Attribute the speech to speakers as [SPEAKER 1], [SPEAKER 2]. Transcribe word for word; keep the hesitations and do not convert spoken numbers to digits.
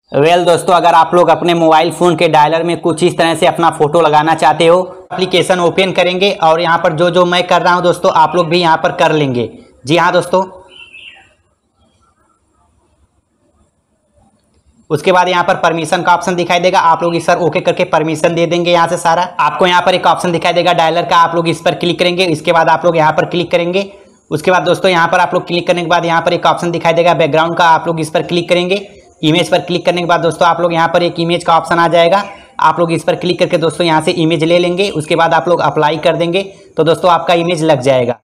[SPEAKER 1] Well well, दोस्तों अगर आप लोग अपने मोबाइल फ़ोन के डायलर में कुछ इस तरह से अपना फ़ोटो लगाना चाहते हो, एप्लीकेशन ओपन करेंगे और यहाँ पर जो जो मैं कर रहा हूँ दोस्तों आप लोग भी यहाँ पर कर लेंगे। जी हाँ दोस्तों, उसके बाद यहाँ पर परमिशन का ऑप्शन दिखाई देगा, आप लोग इस पर ओके करके परमिशन दे देंगे। यहाँ से सारा आपको यहाँ पर एक ऑप्शन दिखाई देगा डायलर का, आप लोग इस पर क्लिक करेंगे। इसके बाद आप लोग यहाँ पर क्लिक करेंगे। उसके बाद दोस्तों यहाँ पर आप लोग क्लिक करने के बाद यहाँ पर एक ऑप्शन दिखाई देगा बैकग्राउंड का, आप लोग इस पर क्लिक करेंगे। इमेज पर क्लिक करने के बाद दोस्तों आप लोग यहाँ पर एक इमेज का ऑप्शन आ जाएगा, आप लोग इस पर क्लिक करके दोस्तों यहाँ से इमेज ले लेंगे। उसके बाद आप लोग अप्लाई कर देंगे तो दोस्तों आपका इमेज लग जाएगा।